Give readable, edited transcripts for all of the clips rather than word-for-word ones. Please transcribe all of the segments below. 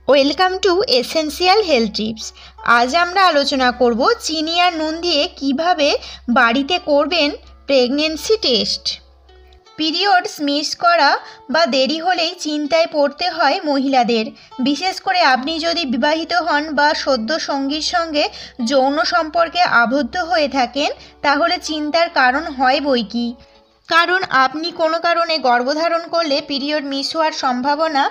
Welcome to essential health tips. আজ আমরা আলোচনা করব চিনি আর নুন দিয়ে কিভাবে বাড়িতে করবেন প্রেগনেন্সি টেস্ট। পিরিয়ডস মিস করা বা দেরি হলেই চিন্তায় পড়তে হয় মহিলাদের। বিশেষ করে আপনি যদি বিবাহিত হন বা সদ্য সঙ্গীর সঙ্গে যৌন সম্পর্কে আবদ্ধ হয়ে থাকেন, তাহলে চিন্তার কারণ হয় বইকি। কারণ আপনি কোনো কারণে গর্ভধারণ করলে পিরিয়ড মিস হওয়ার সম্ভাবনা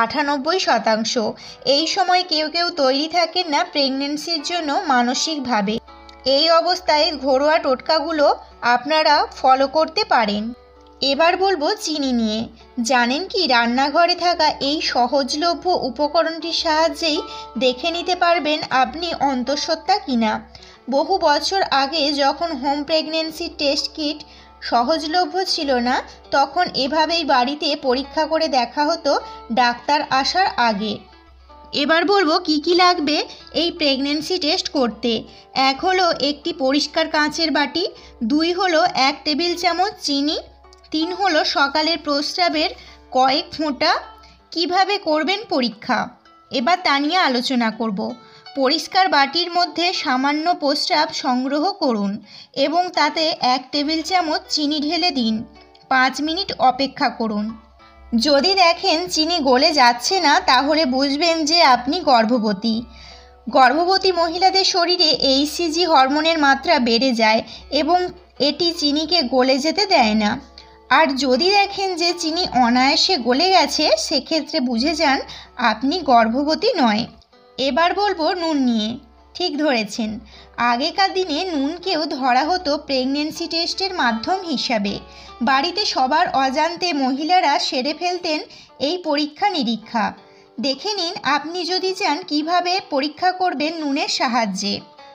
98%। এই সময় কেউ কেউ তৈরি থাকেন না প্রেগনেন্সির জন্য মানসিকভাবে। এই অবস্থায় ঘরোয়া টোটকাগুলো আপনারা ফলো করতে পারেন। এবার বলবো চিনি নিয়ে। জানেন কি, রান্নাঘরে থাকা এই সহজলভ্য উপকরণটির সাহায্যেই দেখে নিতে পারবেন আপনি অন্তঃসত্ত্বা কিনা। বহু বছর আগে যখন হোম প্রেগনেন্সি টেস্ট কিট সহজলভ্য ছিল না, তখন এভাবেই বাড়িতে পরীক্ষা করে দেখা হতো ডাক্তার আসার আগে। এবার বলবো কি কি লাগবে এই প্রেগনেন্সি টেস্ট করতে। 1 হলো একটি পরিষ্কার কাঁচের বাটি, 2 হলো 1 টেবিল চামচ চিনি, 3 হলো সকালের প্রস্রাবের কয়েক ফোঁটা। কিভাবে করবেন পরীক্ষা, এবার তা নিয়ে আলোচনা করব। পরিষ্কার বাটির মধ্যে সামান্য প্রস্রাব সংগ্রহ করুন এবং তাতে 1 টেবিল চামচ চিনি ঢেলে দিন। 5 মিনিট অপেক্ষা করুন। যদি দেখেন চিনি গলে যাচ্ছে না, তাহলে বুঝবেন যে আপনি গর্ভবতী। গর্ভবতী মহিলাদের শরীরে এইচসিজি হরমোনের মাত্রা বেড়ে যায় এবং এটি চিনিকে গলে যেতে দেয় না। আর যদি দেখেন যে চিনি অনায়াসে গলে গেছে, সেক্ষেত্রে বুঝে যান আপনি গর্ভবতী নয়। এবার বলবো নুন নিয়ে। ঠিক ধরেছেন, আগেকার দিনে নুনকেও ধরা হতো প্রেগনেন্সি টেস্টের মাধ্যম হিসাবে। বাড়িতে সবার অজান্তে মহিলারা সেরে ফেলতেন এই পরীক্ষা নিরীক্ষা। দেখে নিন আপনি যদি চান কিভাবে পরীক্ষা করবেন নুনের সাহায্যে।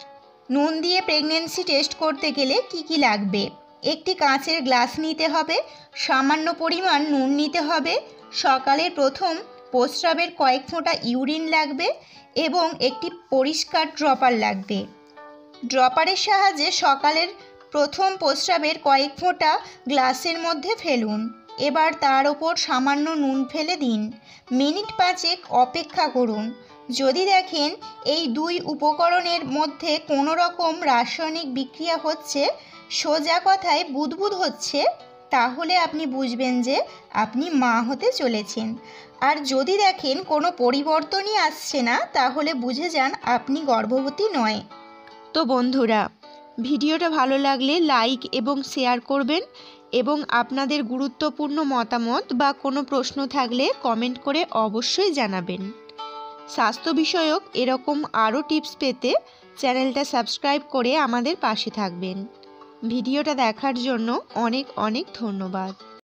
নুন দিয়ে প্রেগনেন্সি টেস্ট করতে গেলে কি কি লাগবে। একটি কাঁচের গ্লাস নিতে হবে, সামান্য পরিমাণ নুন নিতে হবে, সকালের প্রথম প্রস্রাবের কয়েক ফোঁটা ইউরিন লাগবে এবং একটি পরিষ্কার ড্রপার লাগবে। ড্রপারের সাহায্যে সকালের প্রথম প্রস্রাবের কয়েক ফোঁটা গ্লাসের মধ্যে ফেলুন। এবার তার ওপর সামান্য নুন ফেলে দিন। মিনিট 5 অপেক্ষা করুন। যদি দেখেন এই 2 উপকরণের মধ্যে কোনো রকম রাসায়নিক বিক্রিয়া হচ্ছে, সোজা কথায় বুদবুদ হচ্ছে, তাহলে আপনি বুঝবেন যে আপনি মা হতে চলেছেন। আর যদি দেখেন কোনো পরিবর্তনই আসছে না, তাহলে বুঝে যান আপনি গর্ভবতী নয়। তো বন্ধুরা, ভিডিওটা ভালো লাগলে লাইক এবং শেয়ার করবেন এবং আপনাদের গুরুত্বপূর্ণ মতামত বা কোনো প্রশ্ন থাকলে কমেন্ট করে অবশ্যই জানাবেন। স্বাস্থ্য বিষয়ক এরকম আরও টিপস পেতে চ্যানেলটা সাবস্ক্রাইব করে আমাদের পাশে থাকবেন। ভিডিওটা দেখার জন্য অনেক অনেক ধন্যবাদ।